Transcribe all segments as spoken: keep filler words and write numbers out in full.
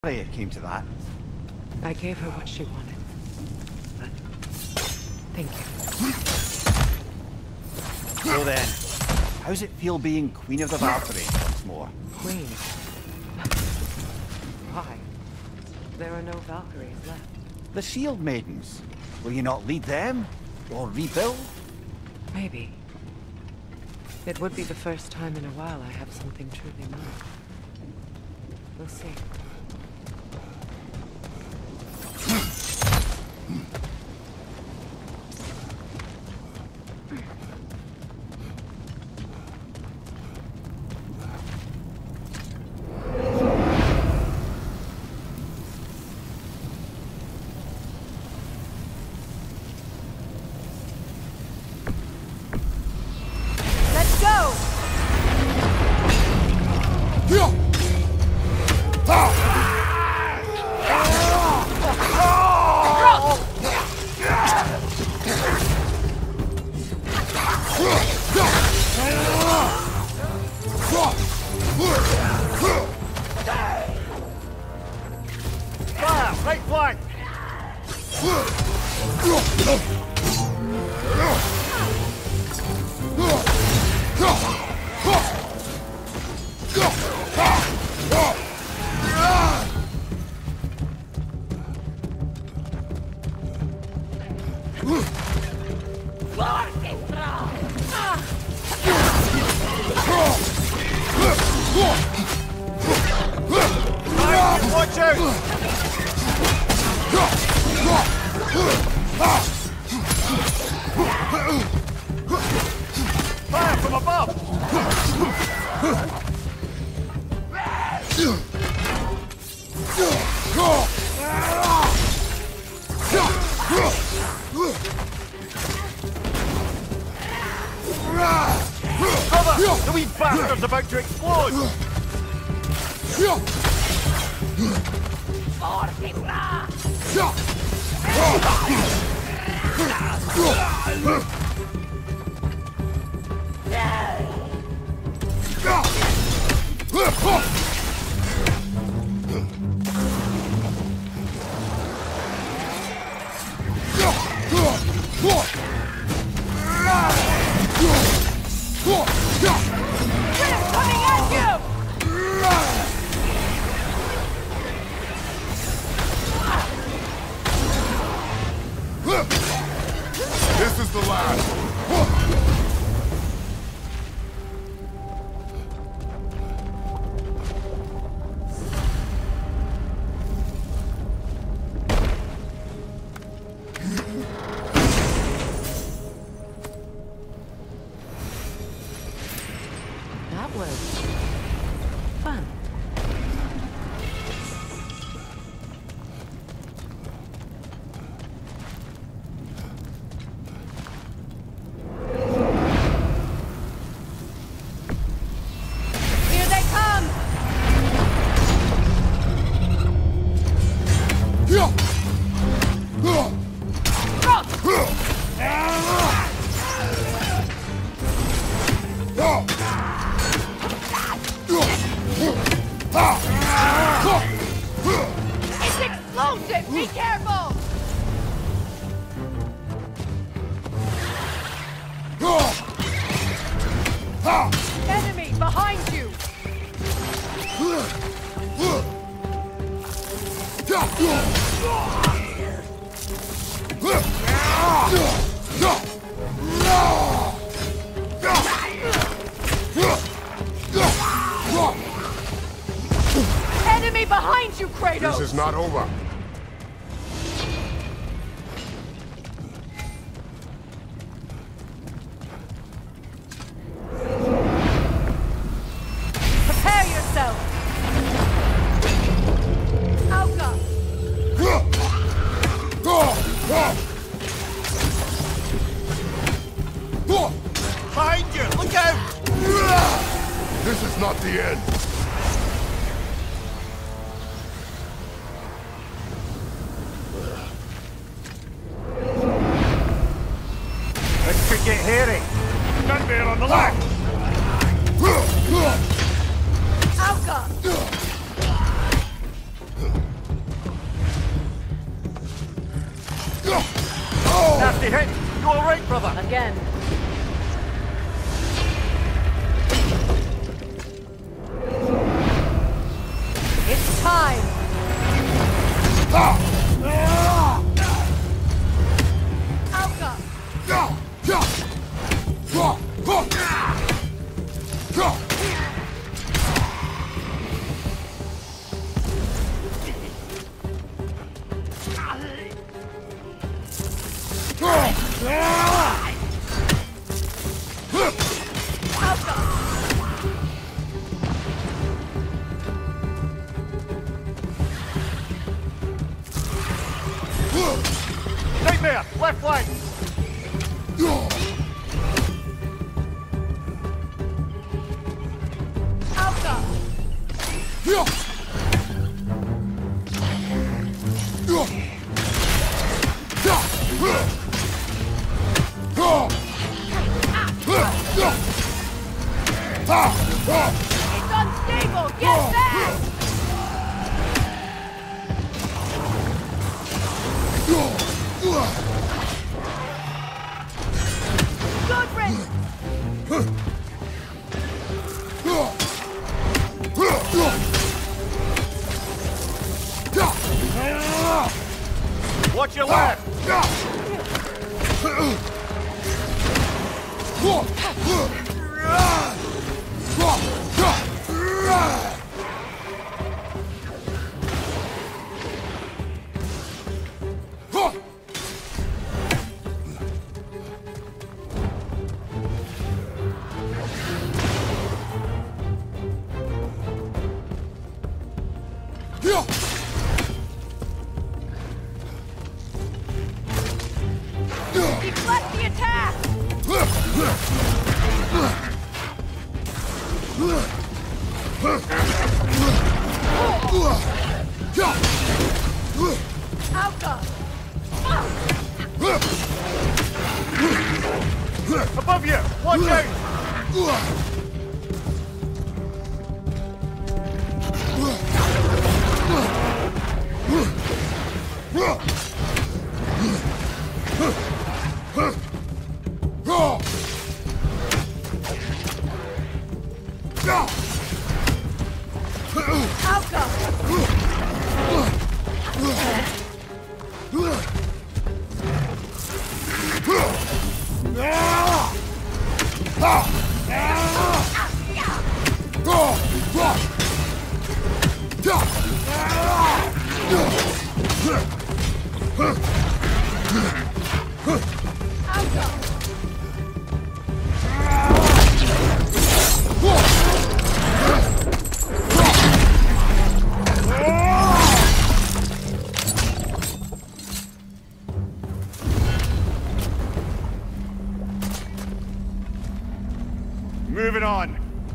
sorry it came to that. I gave her what she wanted. But thank you. So then, how's it feel being Queen of the Valkyries once more? Queen. Why? There are no Valkyries left. The Shield Maidens. Will you not lead them? Or rebuild? Maybe. It would be the first time in a while I have something truly mine. We'll see. The wee bastard's about to explode! This is the last. That was fun. It's explosive! Be careful! Enemy behind you! Enemy behind you, Kratos! This is not over. Prepare yourself! Auga! Behind you! Look out! This is not the end. This could get hairy. Gun bear on the left! Auga! Nasty hit! You alright, brother? Again. It's time! Alka! Nightmare! Left flank! Alka! It's unstable! Get back! Goodrin! Watch your left! Deflect the attack! Alka! Above you! Watch out! Moving on.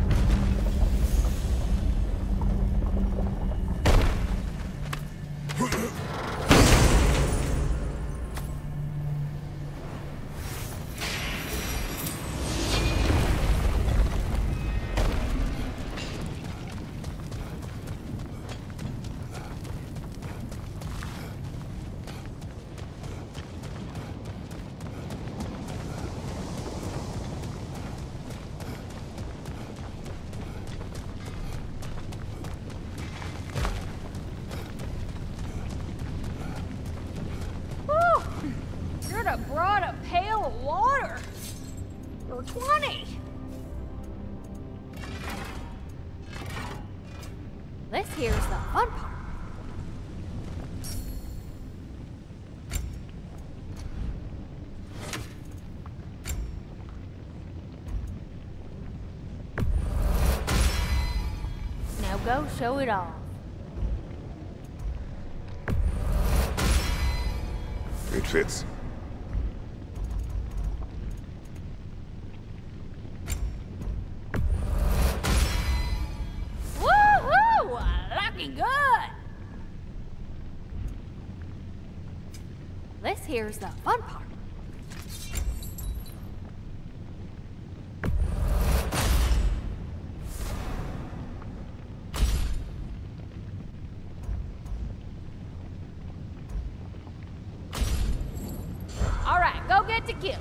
Should have brought a pail of water. For twenty. This here's the fun part. Now go show it off. It fits. Woohoo! Looking good! This here's the fun part. All right, go him.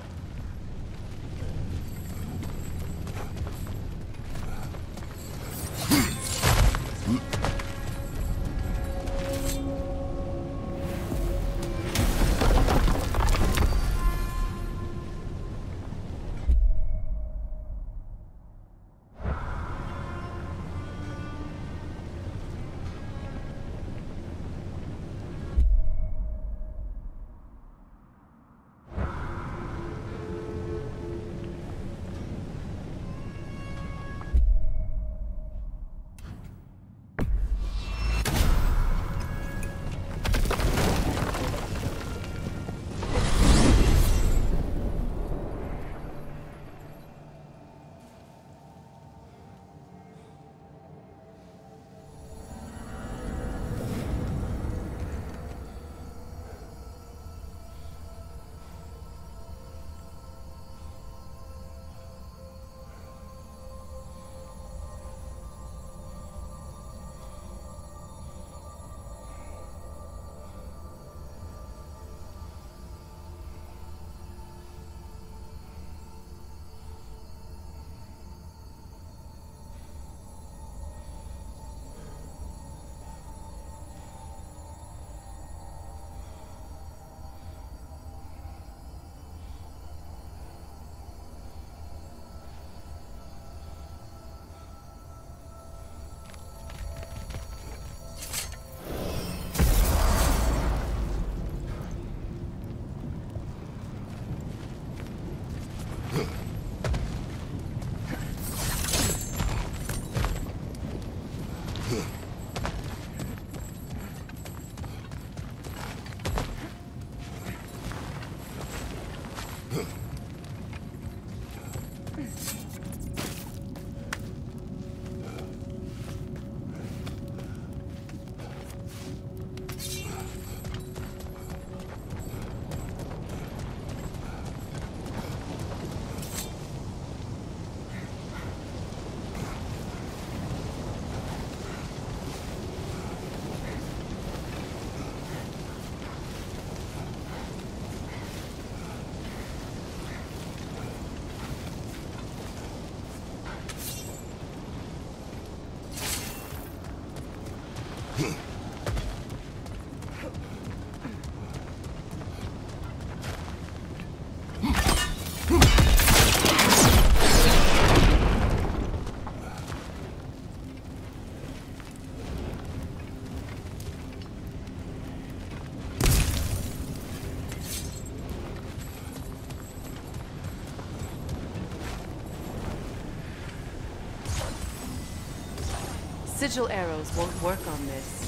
Sigil arrows won't work on this.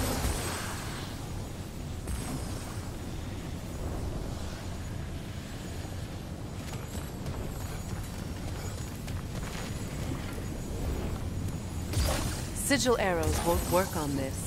Sigil arrows won't work on this.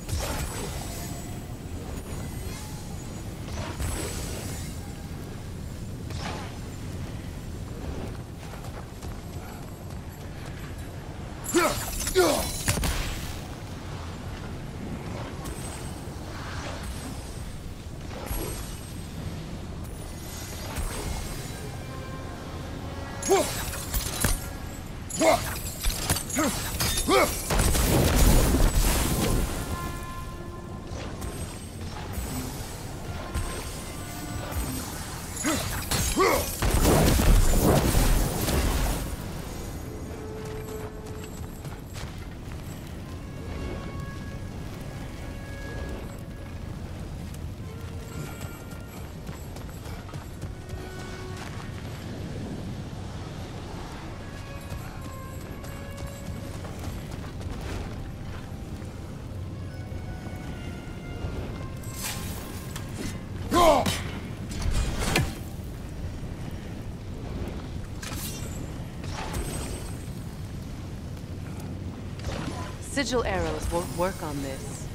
Sigil arrows won't work on this.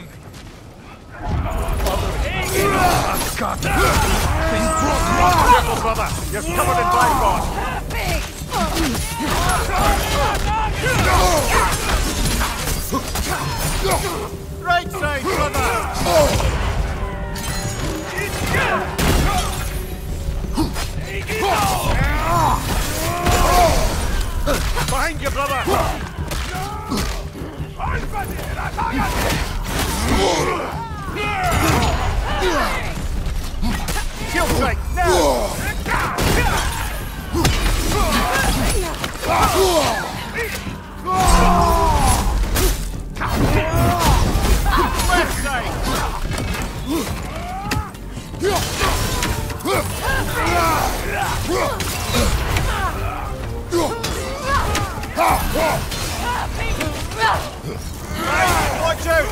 Asgard! Been brought Careful, brother! You're covered in blackboard! Right side, brother! Behind you, brother! Kill strike, now! Left side! Watch out!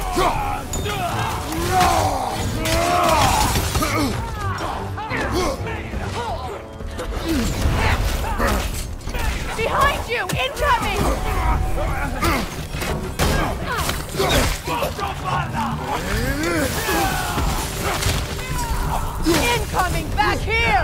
Behind you! Incoming! Incoming! Back here!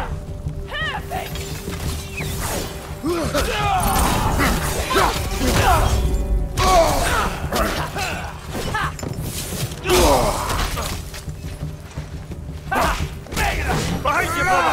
Behind you, brother!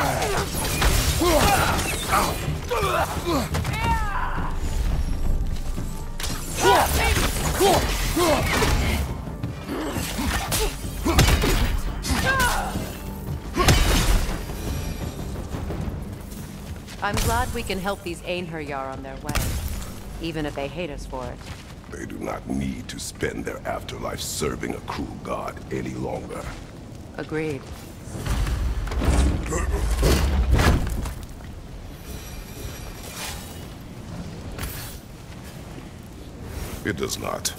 I'm glad we can help these Einherjar on their way, even if they hate us for it. They do not need to spend their afterlife serving a cruel god any longer. Agreed. It does not.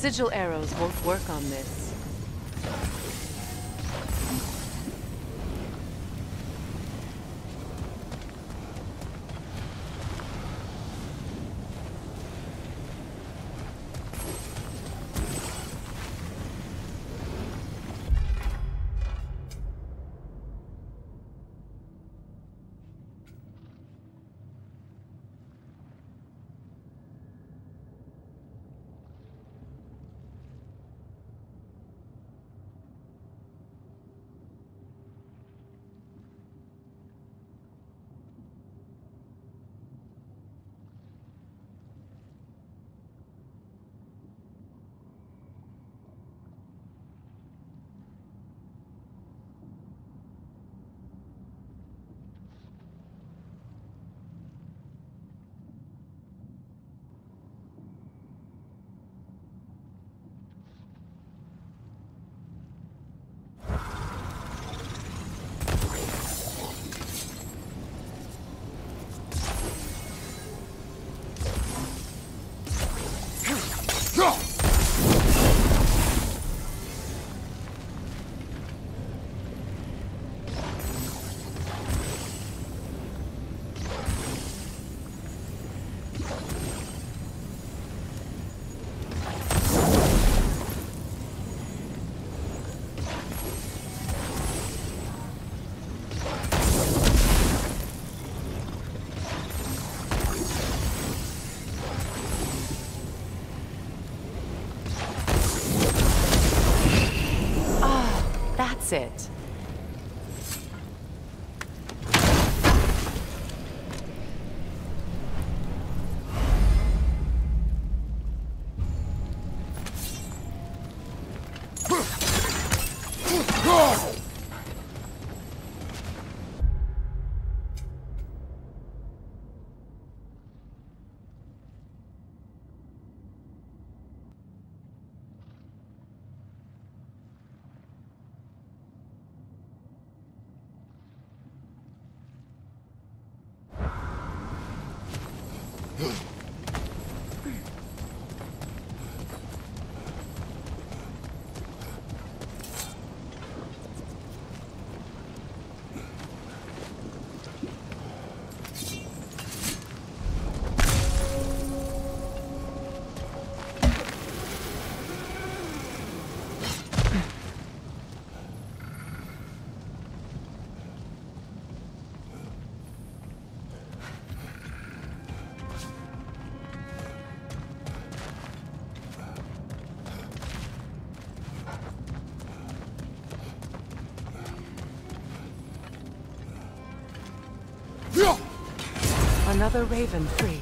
sigil arrows won't work on this. That's it. Another raven freed.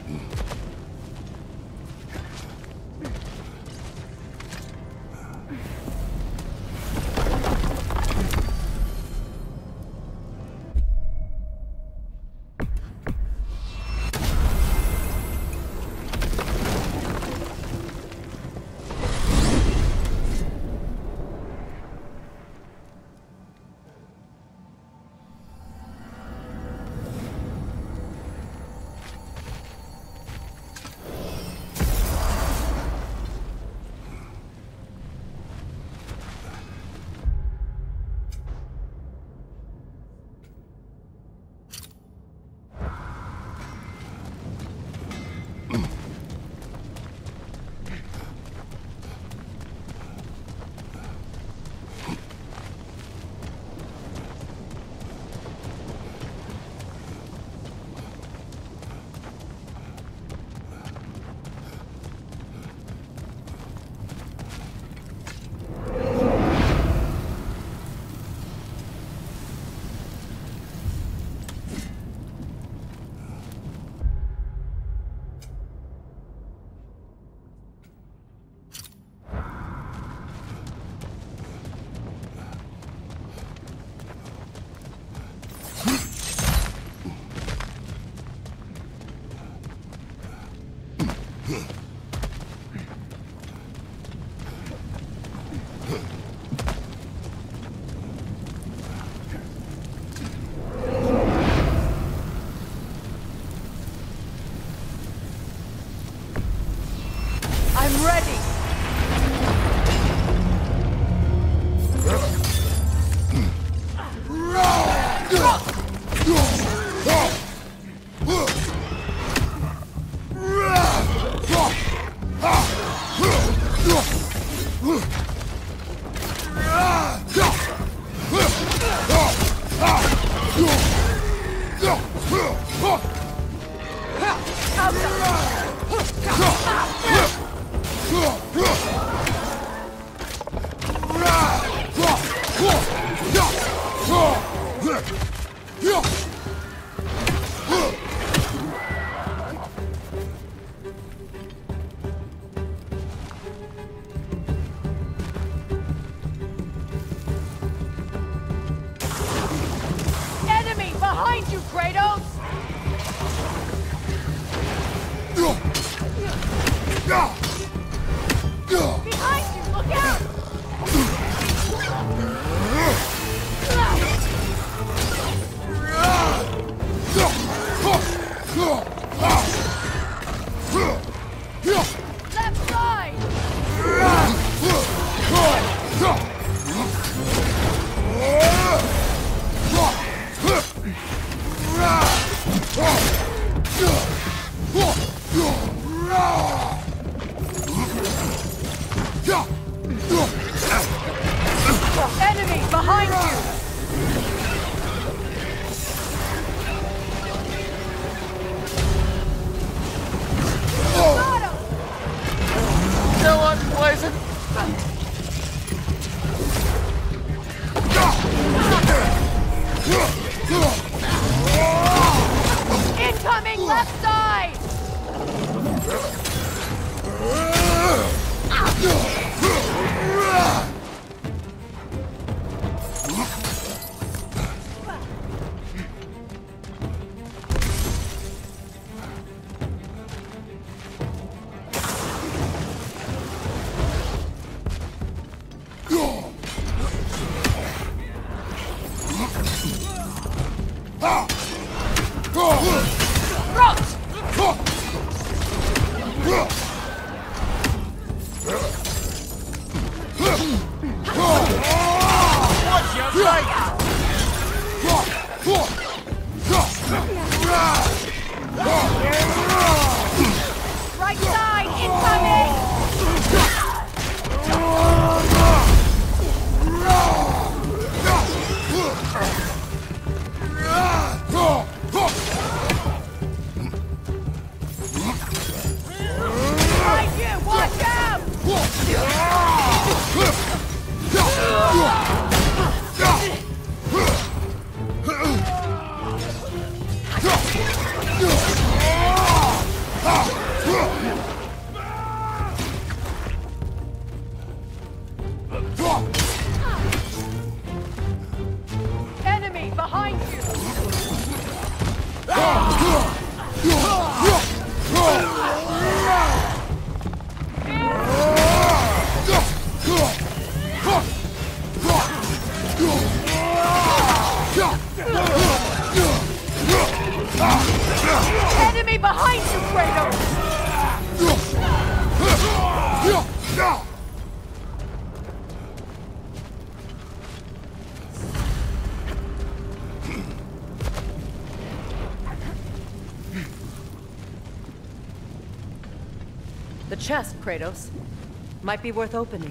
Behind you, Kratos! Behind you, look out! Left side! Enemy behind you! Got him! Still unpleasant. Incoming left side! Right side, incoming! Behind you, watch out! The chest, Kratos. Might be worth opening.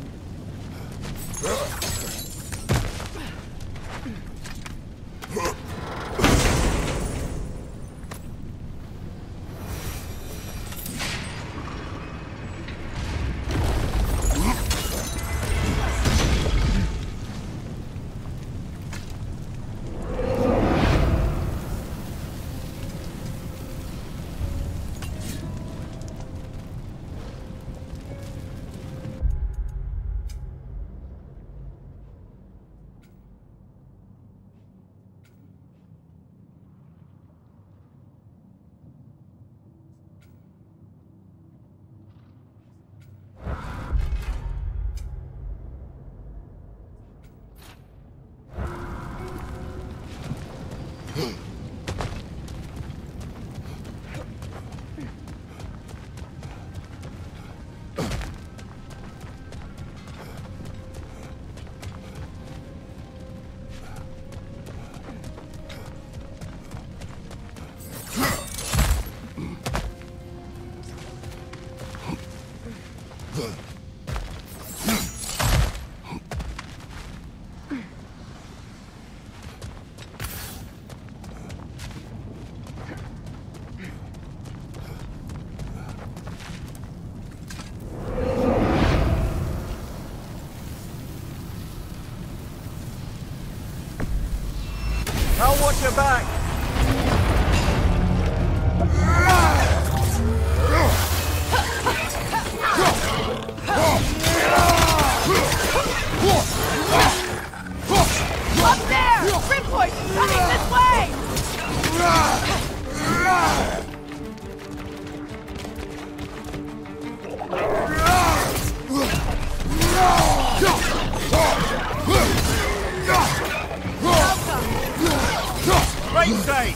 I'll watch your back. Up there! Grimvoice coming this way! Right side!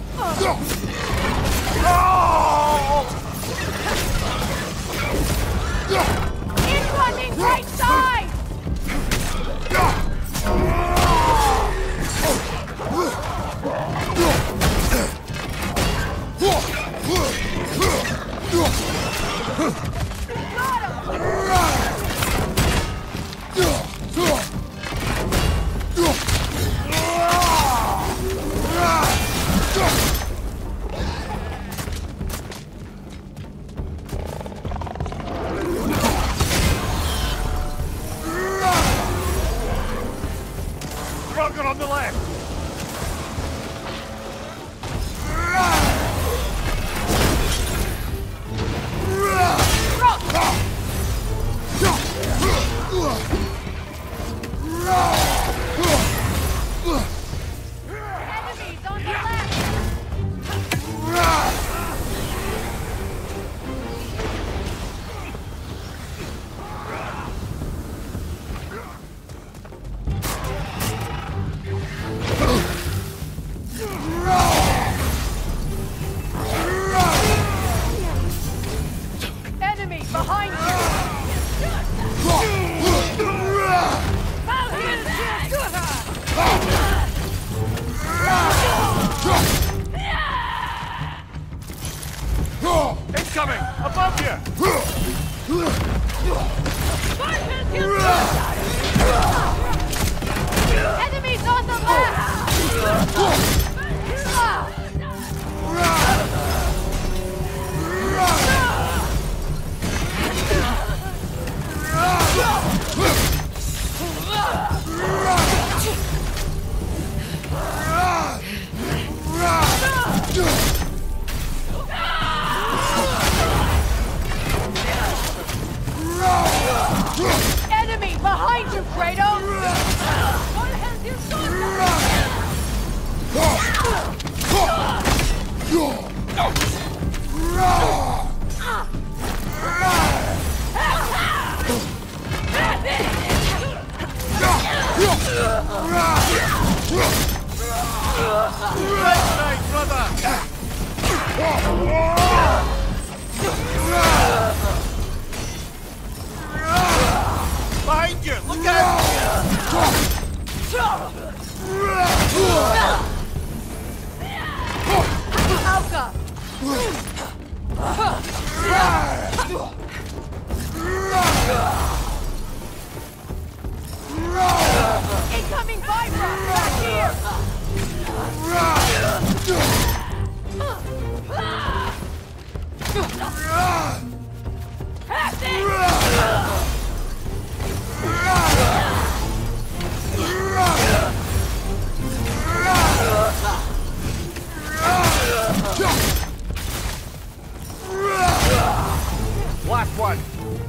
Incoming right side! Rocket on the left! Enemies on the left! Enemy behind you! Incoming! Above you! Enemies on the left! Enemy behind you, Kratos! What has your Right side, brother! Behind you! Look out! Alka! Last one.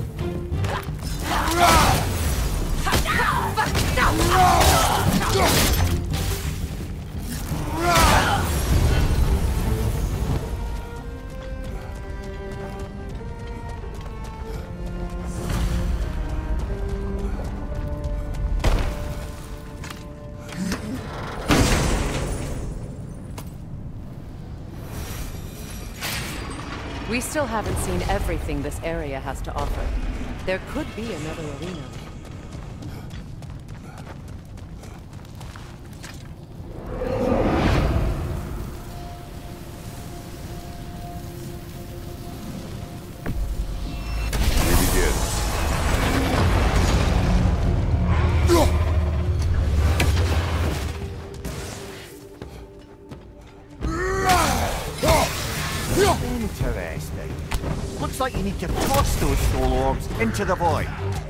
We still haven't seen everything this area has to offer. There could be another arena. Interesting. Looks like you need to toss those soul orbs into the void.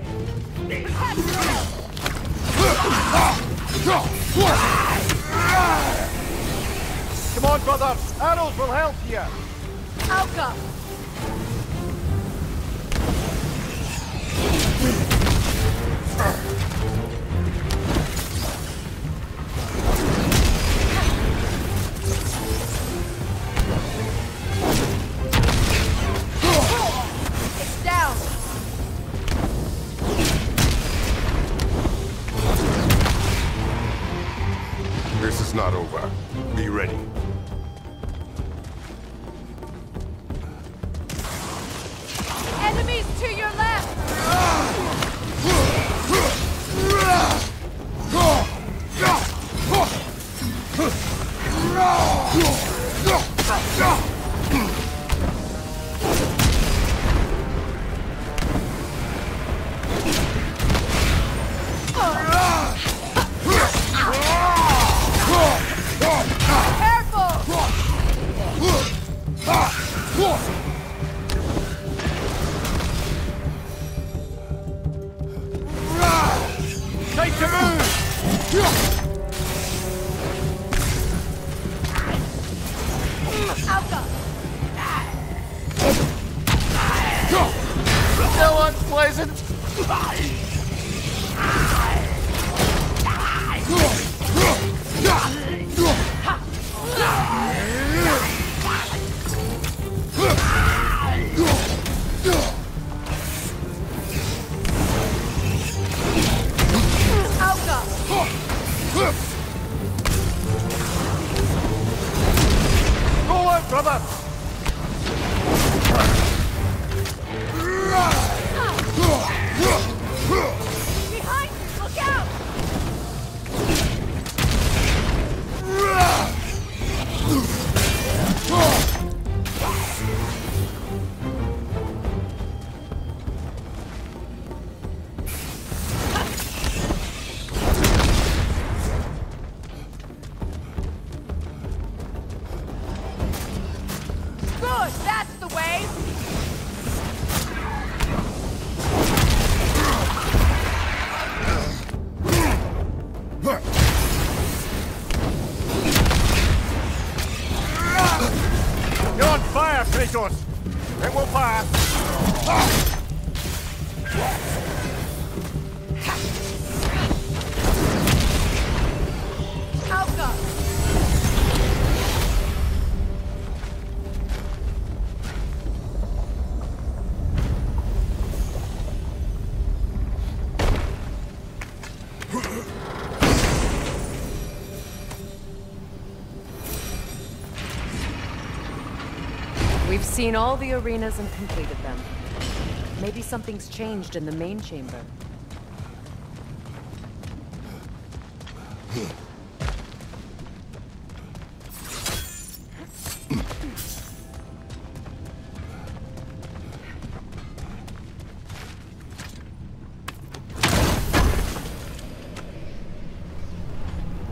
Come on, brothers! Arrows will help you! I'll go. It's down. This is not over. Be ready. Enemies to your left. Time to move! I'll go. So unpleasant! I'll go. Roll out, brother! Behind you, look out! Good, that's the way! You're on fire, Kratos! It will pass! I'll go. We've seen all the arenas and completed them. Maybe something's changed in the main chamber.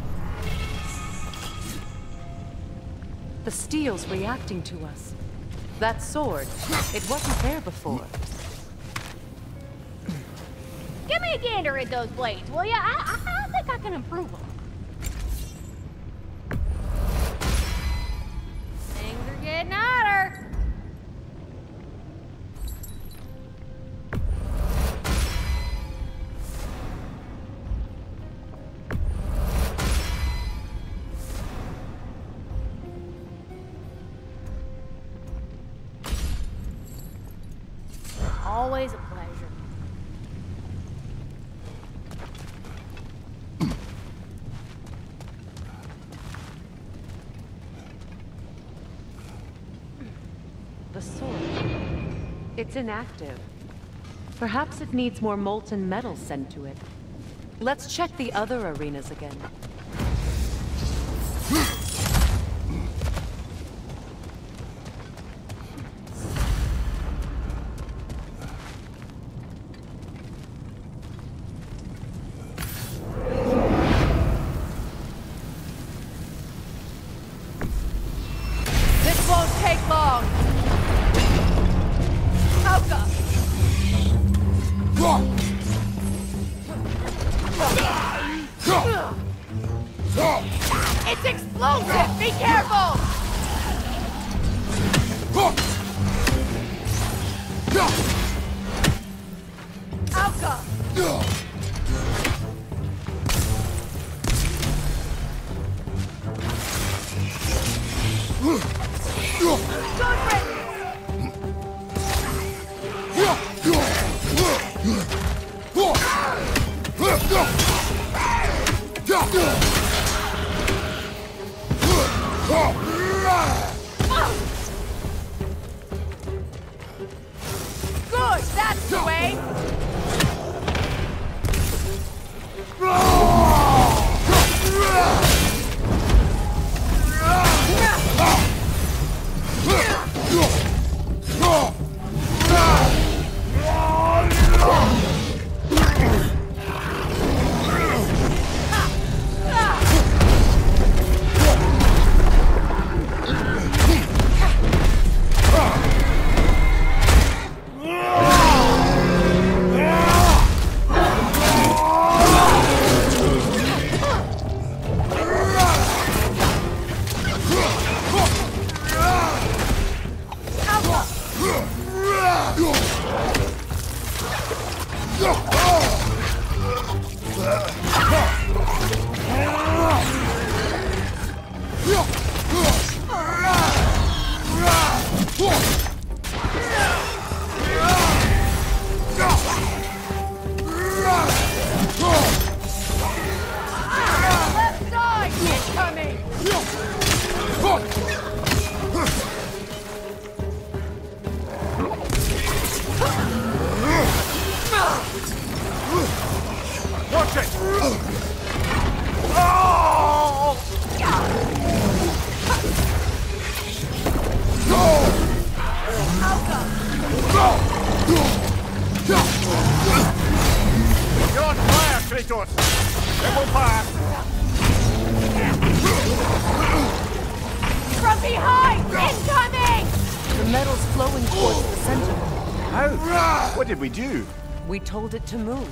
The steel's reacting to us. That sword, it wasn't there before. Give me a gander at those blades, will ya? I, I, I think I can improve them. Things are getting hotter. Always a pleasure. The sword. It's inactive. Perhaps it needs more molten metal sent to it. Let's check the other arenas again. It's explosive! Be careful! Alka! Good, that's the way! You're on fire, Kratos! It will pass! From behind! Incoming! The metal's flowing towards the center. How? What did we do? We told it to move.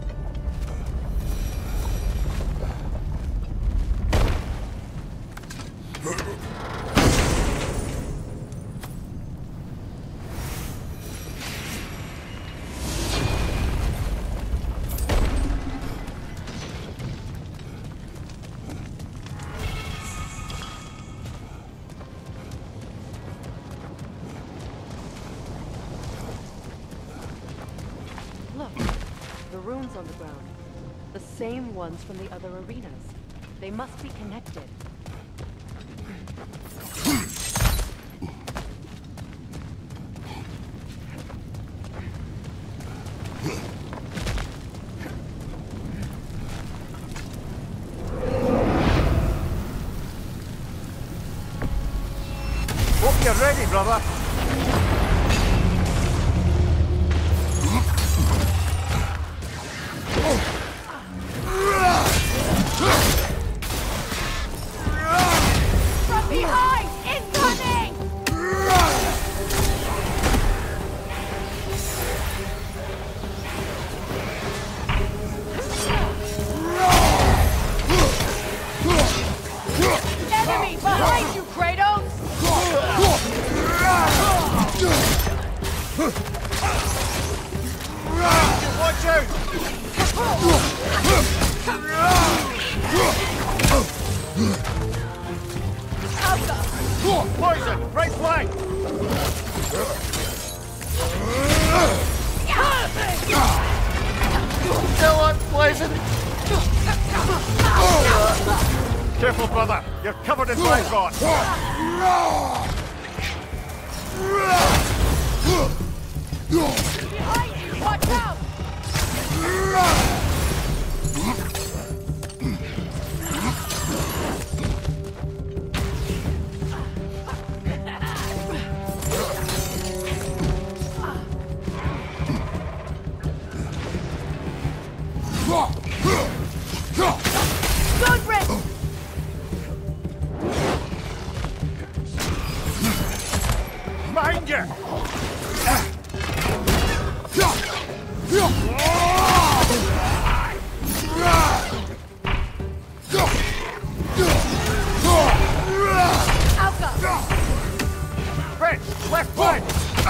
On the ground. The same ones from the other arenas. They must be connected. Hope you're ready, brother. From behind! Incoming! Watch out! Poison! Right flank! Still on poison! Careful, brother! You're covered in life rot! Behind you! Watch out! Good Rick! Mind you! French, left flank!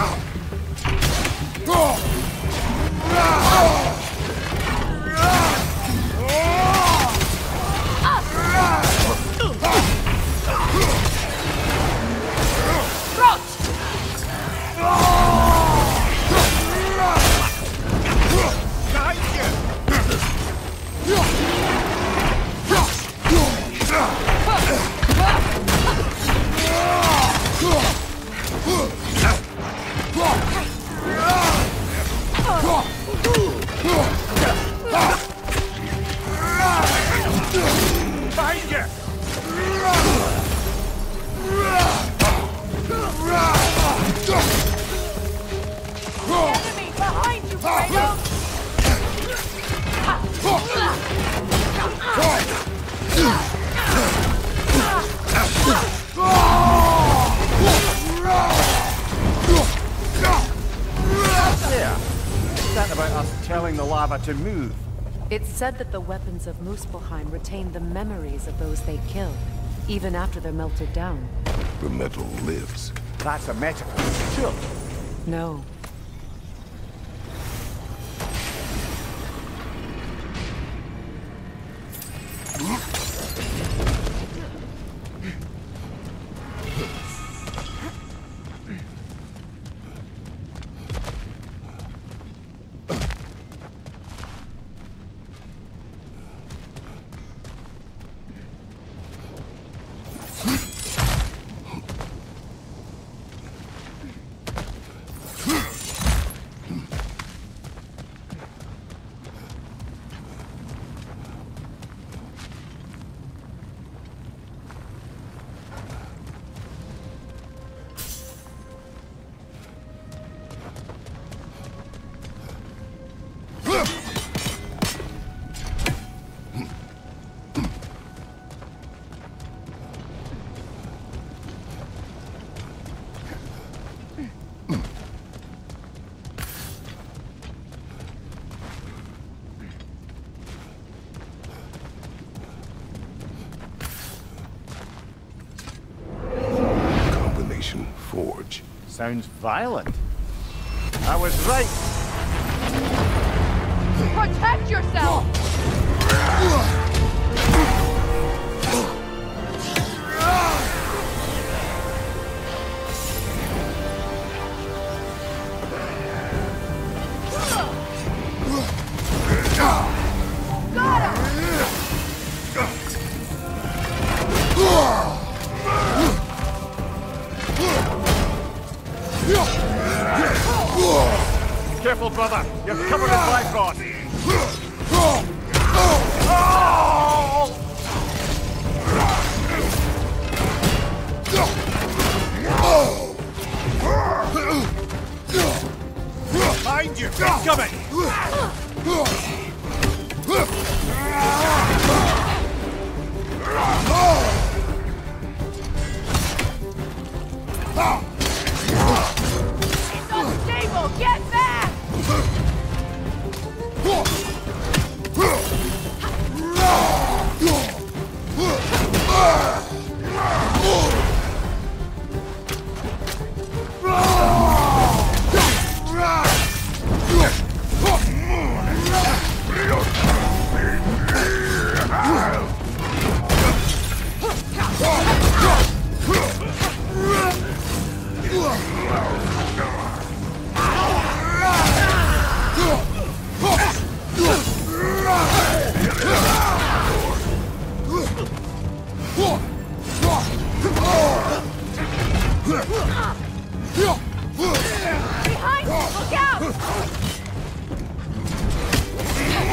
Behind you! Enemy behind you, Kratos! Yeah. What's that about us telling the lava to move? It's said that the weapons of Muspelheim retain the memories of those they killed, even after they're melted down. The metal lives. That's a metaphor. Sure. No. Forge. Sounds violent. I was right. Protect yourself! Careful, brother. You're covered in life rot. Behind you! Coming! It's unstable! Get back!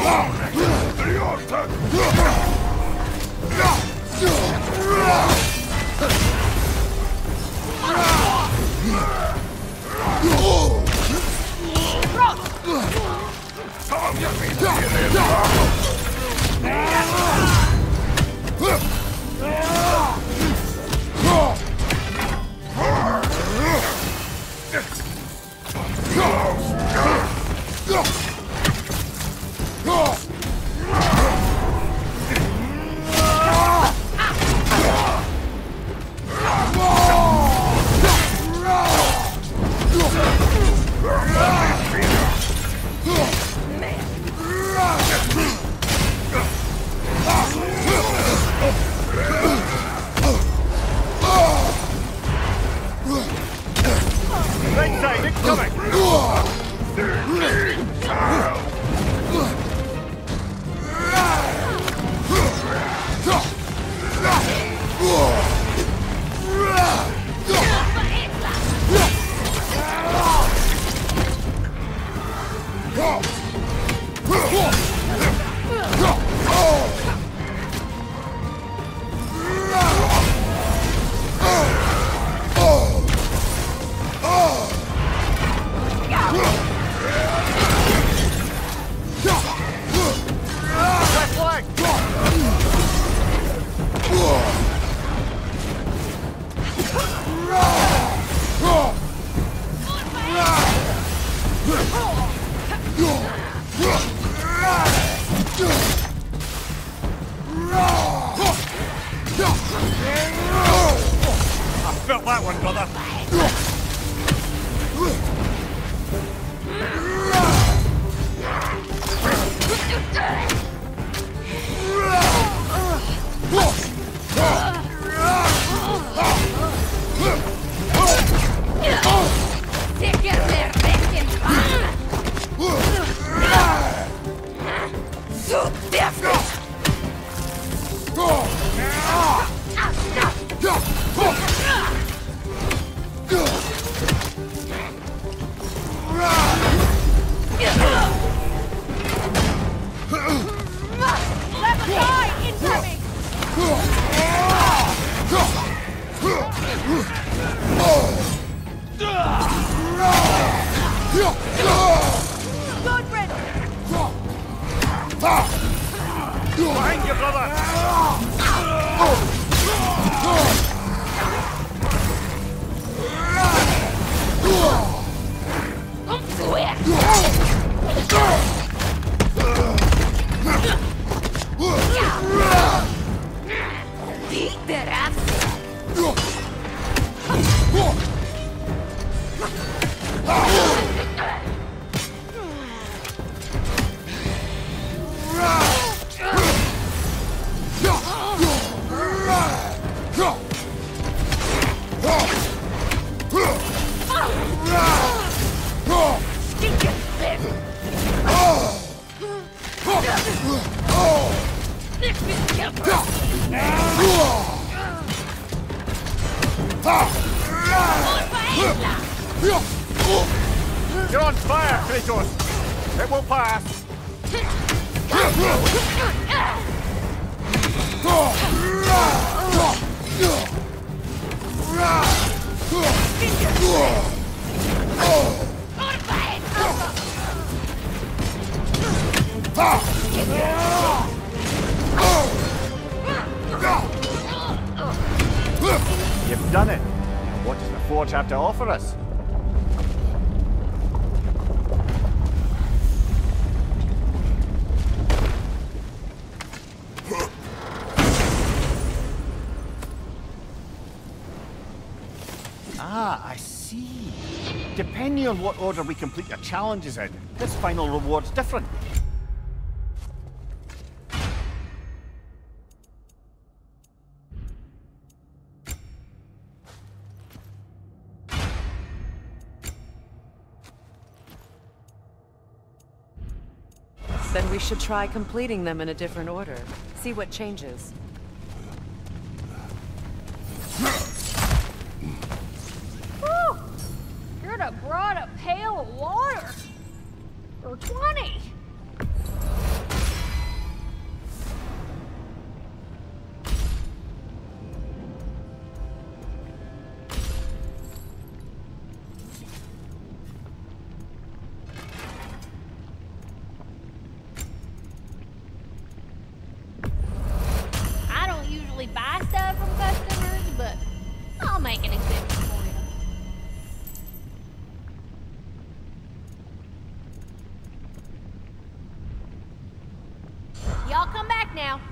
Behind you, brother! You're on fire, Kratos! It will pass! You've done it! What does the Forge have to offer us? Ah, I see. Depending on what order we complete your challenges in, this final reward's different. Then we should try completing them in a different order. See what changes. Whew! You'd have brought a pail of water. For twenty. make an exhibit for you. Y'all come back now.